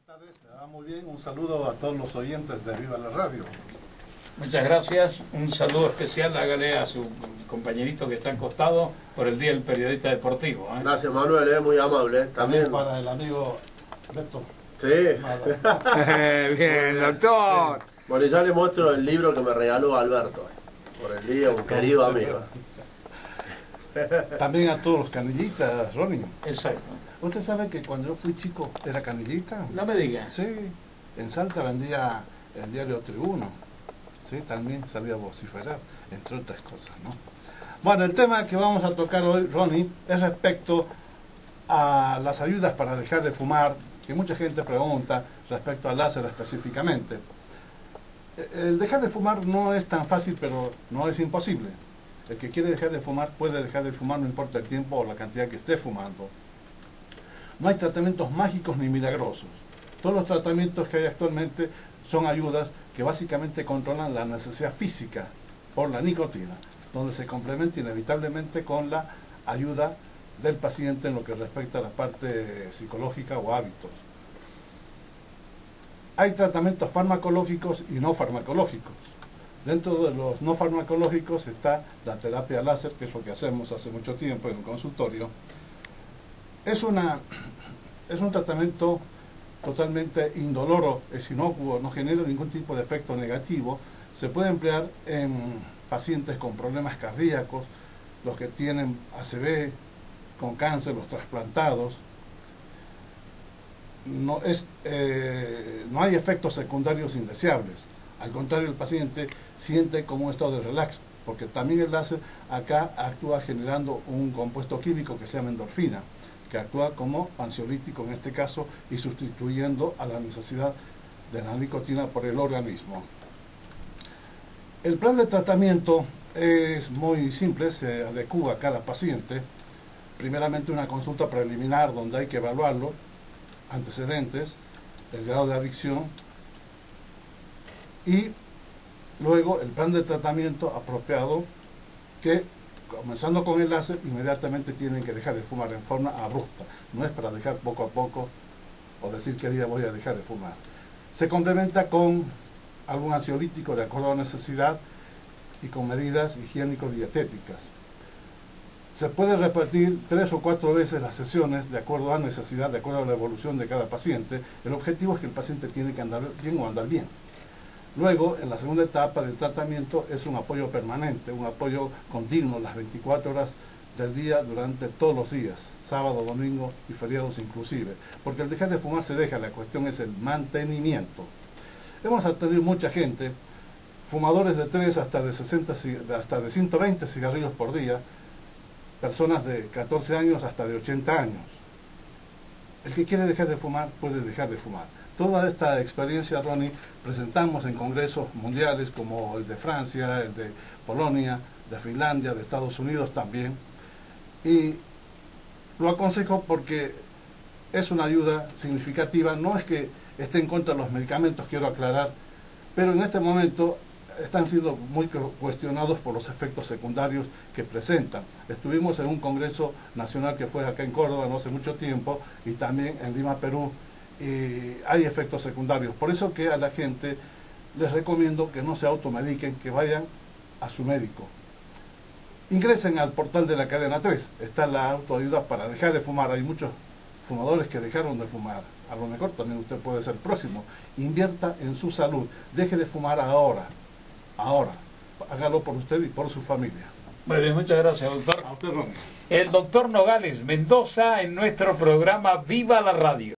tardes, me va muy bien. Un saludo a todos los oyentes de Viva la Radio. Muchas gracias. Un saludo especial, hágale a su compañerito que está acostado por el Día del Periodista Deportivo. Gracias, Manuel, muy amable. También para el amigo Beto. Sí. Bien, doctor. Bueno, ya le muestro el libro que me regaló Alberto por el día, un querido amigo. También a todos los canillitas, Ronnie. Exacto. ¿Usted sabe que cuando yo fui chico era canillita? No me diga. Sí, en Salta vendía el diario Tribuno. Sí, también salía a vociferar, entre otras cosas, ¿no? Bueno, el tema que vamos a tocar hoy, Ronnie, es respecto a las ayudas para dejar de fumar, que mucha gente pregunta respecto al láser específicamente. El dejar de fumar no es tan fácil, pero no es imposible. El que quiere dejar de fumar puede dejar de fumar, no importa el tiempo o la cantidad que esté fumando. No hay tratamientos mágicos ni milagrosos. Todos los tratamientos que hay actualmente son ayudas que básicamente controlan la necesidad física por la nicotina, donde se complementa inevitablemente con la ayuda del paciente en lo que respecta a la parte psicológica o hábitos. Hay tratamientos farmacológicos y no farmacológicos. Dentro de los no farmacológicos está la terapia láser, que es lo que hacemos hace mucho tiempo en el consultorio. Es un tratamiento totalmente indoloro, es inocuo, no genera ningún tipo de efecto negativo. Se puede emplear en pacientes con problemas cardíacos, los que tienen ACV, con cáncer, los trasplantados. No hay efectos secundarios indeseables. Al contrario, el paciente siente como un estado de relax, porque también el láser acá actúa generando un compuesto químico que se llama endorfina, que actúa como ansiolítico en este caso y sustituyendo a la necesidad de la nicotina por el organismo. El plan de tratamiento es muy simple, se adecua a cada paciente. Primeramente una consulta preliminar donde hay que evaluarlo, antecedentes, el grado de adicción, y luego el plan de tratamiento apropiado que, comenzando con el láser, inmediatamente tienen que dejar de fumar en forma abrupta. No es para dejar poco a poco o decir qué día voy a dejar de fumar. Se complementa con algún ansiolítico de acuerdo a la necesidad y con medidas higiénico-dietéticas. Se puede repetir 3 o 4 veces las sesiones de acuerdo a necesidad, de acuerdo a la evolución de cada paciente. El objetivo es que el paciente tiene que andar bien o andar bien. Luego, en la segunda etapa del tratamiento, es un apoyo permanente, un apoyo continuo, las 24 horas del día, durante todos los días, sábado, domingo y feriados inclusive. Porque el dejar de fumar se deja, la cuestión es el mantenimiento. Hemos atendido mucha gente, fumadores de 3 hasta de 120 cigarrillos por día, personas de 14 años hasta de 80 años. El que quiere dejar de fumar puede dejar de fumar. Toda esta experiencia, Ronnie, presentamos en congresos mundiales como el de Francia, el de Polonia, de Finlandia, de Estados Unidos también. Y lo aconsejo porque es una ayuda significativa. No es que esté en contra de los medicamentos, quiero aclarar, pero en este momento están siendo muy cuestionados por los efectos secundarios que presentan. Estuvimos en un congreso nacional que fue acá en Córdoba no hace mucho tiempo y también en Lima, Perú, y hay efectos secundarios. Por eso que a la gente les recomiendo que no se automediquen, que vayan a su médico. Ingresen al portal de la cadena 3, está la autoayuda para dejar de fumar. Hay muchos fumadores que dejaron de fumar, a lo mejor también usted puede ser el próximo. Invierta en su salud, deje de fumar ahora, hágalo por usted y por su familia. Bueno, muchas gracias, doctor. A usted, Ron. El doctor Nogales Mendoza en nuestro programa Viva la Radio.